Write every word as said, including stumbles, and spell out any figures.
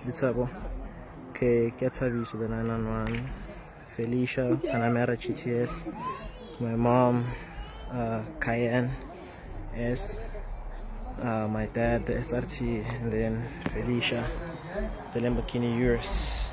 Litabo, okay, Ketabiso, the nine one one, Felicia, Panamera G T S, my mom, uh, Cayenne S, uh, my dad, the S R T, and then Felicia, the Lamborghini Urus.